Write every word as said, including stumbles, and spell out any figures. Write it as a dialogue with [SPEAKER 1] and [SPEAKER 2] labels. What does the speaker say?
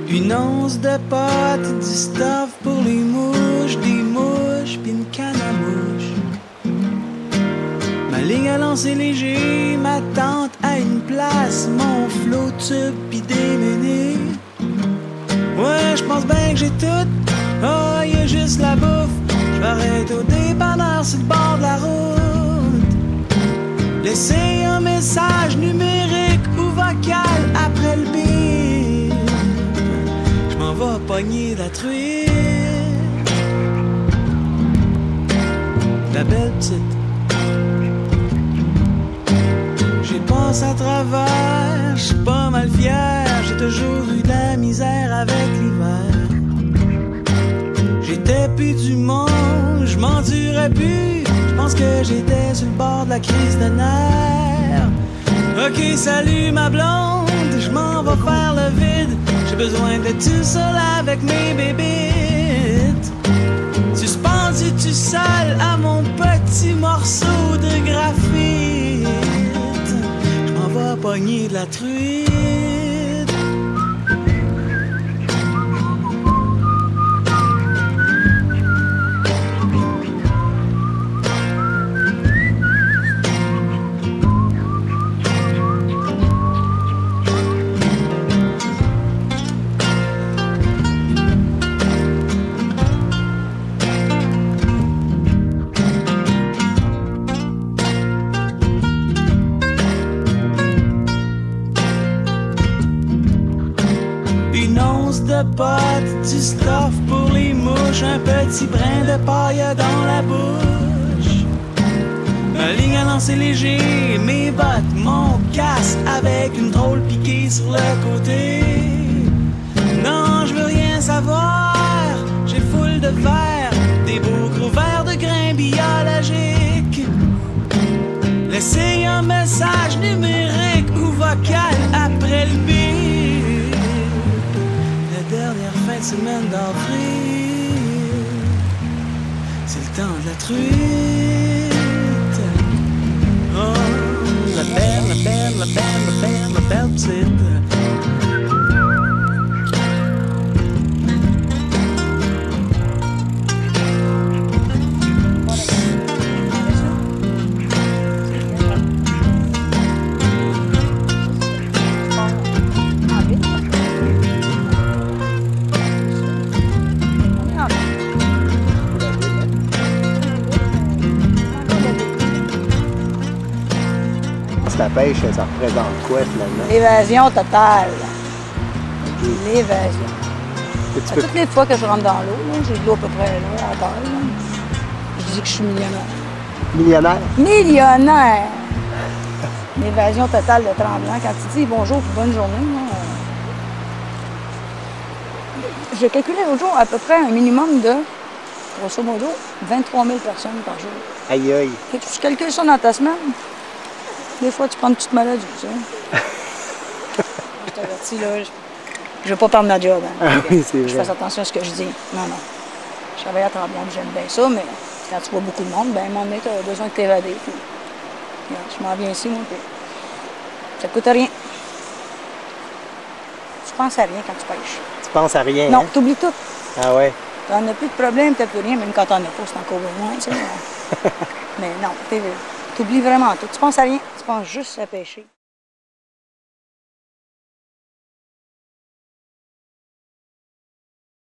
[SPEAKER 1] Une once de pâte, du stuff pour les mouches, des mouches, pis une canne à mouche. Ma ligne à lancer léger, ma tente à une place, mon flot tube pis des menus. Ouais, j'pense bien que j'ai tout, oh, y'a juste la bouffe. J'arrête au dépanneur sur le bord de la route. Laissez un message numérique ou vocal après le bip. J'm'en vais pogner la truite. La belle petite. J'ai passé à travers, j'suis pas mal fier. J'ai toujours eu de la misère avec l'hiver. J'étais plus du monde, j'm'endurais plus. J'pense que j'étais sur le bord de la crise de nerfs. Ok, salut ma blonde, j'm'en vais faire le vide. J'ai besoin d'être tout seul avec mes bébites. Suspendu tout seul à mon petit morceau de graphite. J'm'en vais pogner de la truite. Une once de pâte, du stuff pour les mouches, un petit brin de paille dans la bouche. Ma ligne à lancer léger, mes bottes, mon casque avec une drôle piquée sur le côté. Non, je veux rien savoir, j'ai foule de verre, des beaux gros verres de grains biologiques. Laissez un message numérique ou vocal après le bip. Dernière fin de semaine d'avril, c'est le temps de la truite. Oh, la belle, la belle, la belle, la belle, la belle petite.
[SPEAKER 2] La pêche, ça représente quoi finalement?
[SPEAKER 3] L'évasion totale. Okay. L'évasion.
[SPEAKER 2] À
[SPEAKER 3] toutes les fois que je rentre dans l'eau, j'ai de l'eau à peu près là, à terre, là, je dis que je suis millionnaire.
[SPEAKER 2] Millionnaire?
[SPEAKER 3] Millionnaire! L'évasion totale de Tremblant. Quand tu dis bonjour ou bonne journée, là, je calculais l'autre jour à peu près un minimum de, grosso modo, vingt-trois mille personnes par jour.
[SPEAKER 2] Aïe aïe!
[SPEAKER 3] Et tu calcules ça dans ta semaine. Des fois, tu prends une petite maladie, tu sais. Je t'avertis, là, je ne veux pas perdre ma job. Hein.
[SPEAKER 2] Ah oui, c'est vrai.
[SPEAKER 3] Je fais attention à ce que je dis. Non, non. Je travaille à Tremblant, j'aime bien ça, mais quand tu vois beaucoup de monde, ben, à un moment donné, tu as besoin de t'évader. Puis, regarde, je m'en viens ici, moi, puis ça ne coûte rien. Tu penses à rien quand tu pêches.
[SPEAKER 2] Tu penses à rien,
[SPEAKER 3] Non,
[SPEAKER 2] hein?
[SPEAKER 3] tu oublies tout.
[SPEAKER 2] Ah ouais?
[SPEAKER 3] Tu n'en as plus de problème, tu n'as plus rien, même quand tu n'en as pas, c'est encore moins, tu sais. Mais non, tu oublies vraiment tout. Tu penses à rien, tu penses juste à pêcher.